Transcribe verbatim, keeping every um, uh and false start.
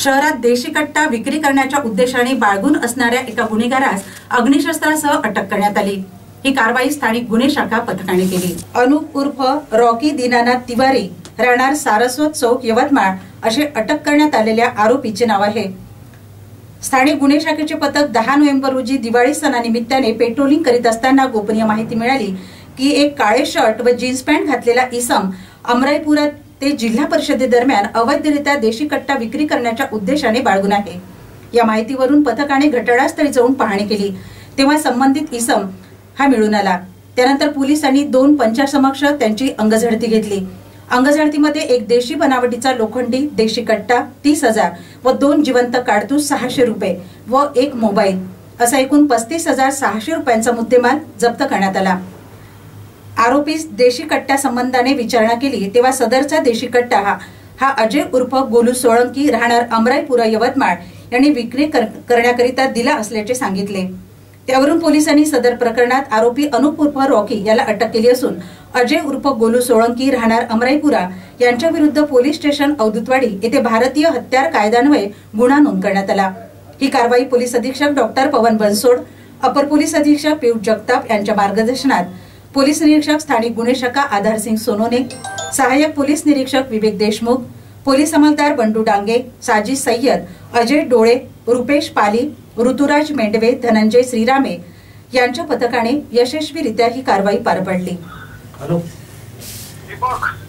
शहरात देशी कट्टा विक्री करण्याच्या उद्देशाने बाळगून असणाऱ्या एका गुन्हेगारास अग्निशस्त्रासह अटक करण्यात आली। ही कारवाई स्थानिक गुन्हे शाखा पथकाने केली। अनुप उर्फ रॉकी दीनानाथ तिवारी राहणार सारस्वत चौक यवतमाळ असे अटक करण्यात आलेल्या आरोपीचे नाव आहे। स्थानिक गुन्हे शाखेचे पथक दहा नोव्हेंबर रोजी दिवाळी सणानिमित्ताने पेट्रोलिंग करीत असताना गोपनीय माहिती मिळाली की एक काळे शर्ट व जीन्स पॅन्ट घातलेला इसम अमराईपुरात ते जिल्हा परिषदेदरम्यान अवैधरित्या देशी कट्टा विक्री करण्याच्या उद्देशाने बाळगून आहे। या माहितीवरून पथकाने घटनास्थळी जाऊन पाहणी केली तेव्हा संबंधित इसम हा मिळून आला। त्यानंतर पोलिसांनी दोन पंचासमक्ष त्यांची अंगझडती घेतली। अंगझडतीमध्ये एक देशी बनावटीचा लोखंडी देशी कट्टा तीस हजार व दोन जिवंत काडतूस सहाशे रुपये व एक मोबाईल असा एकूण पस्तीस हजार सहाशे रुपयांचा मुद्देमाल जप्त करण्यात आला। आरोपीस देशी कट्ट्या संबंधाने विचारणा केली तेव्हा सदरचा देशी कट्टा हा हा अजय उर्फ गोलू सोळंकी राहणार अमराईपुरा यवतमाळ यांनी विक्री करण्याकरिता दिला असल्याचे सांगितले। त्यावरून पोलिसांनी सदर प्रकरणात आरोपी अनुप उर्फ रॉकी याला अटक केली असून अजय उर्फ गोलू सोळंकी राहणार अमराईपुरा यांच्या विरुद्ध पोलीस स्टेशन अवधूतवाडी येथे भारतीय हत्यार कायद्यान्वये गुन्हा नोंद करण्यात आला। ही कारवाई पोलीस अधीक्षक doctor Pavan Bansod, upper police अधीक्षक पियुष जगताप यांच्या मार्गदर्शनात पोलीस निरीक्षक स्थानिक गुन्हे शाखा आधारसिंग सोनोने, सहाय्यक पोलीस निरीक्षक विवेक देशमुख, पोलीस अंमलदार बंडू डांगे, साजिद सय्यद, अजय डोळे, रुपेश पाली, ऋतुराज मेंढवे, धनंजय श्रीरामे यांच्या पथकाने यशस्वीरित्या ही कारवाई पार पाडली।